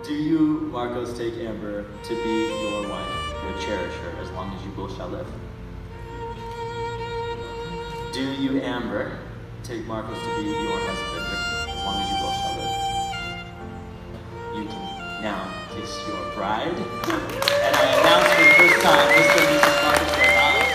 Do you, Marcos, take Amber to be your wife? You would cherish her as long as you both shall live. Do you, Amber, take Marcos to be your husband as long as you both shall live? You can now kiss your bride. And I announce for the first time, Mr. and Mrs. Marcos are out.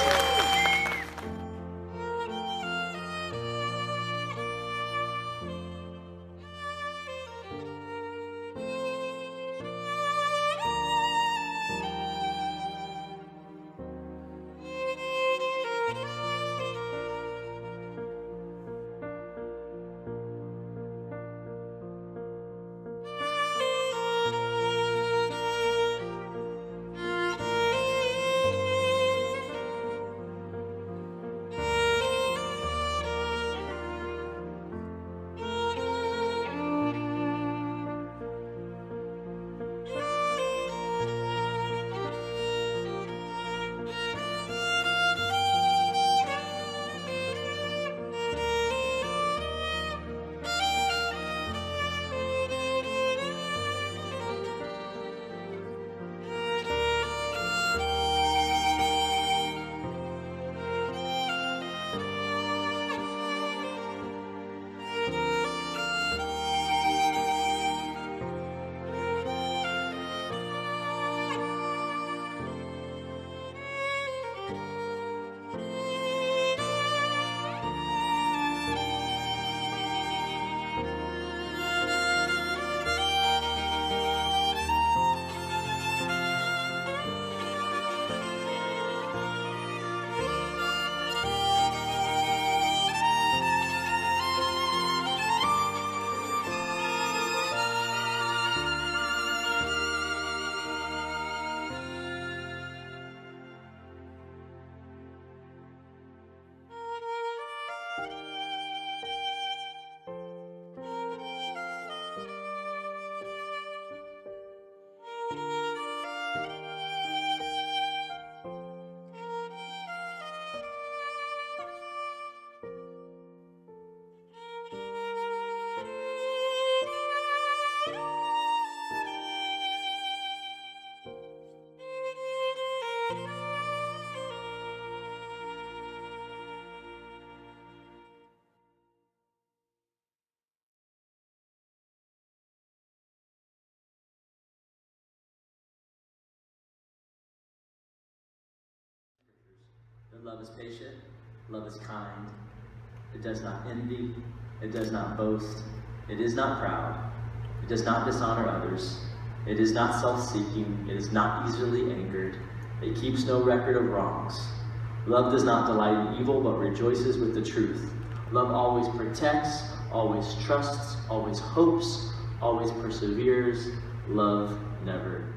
That love is patient, love is kind, it does not envy, it does not boast, it is not proud, it does not dishonor others, it is not self-seeking, it is not easily angered, it keeps no record of wrongs. Love does not delight in evil, but rejoices with the truth. Love always protects, always trusts, always hopes, always perseveres. Love never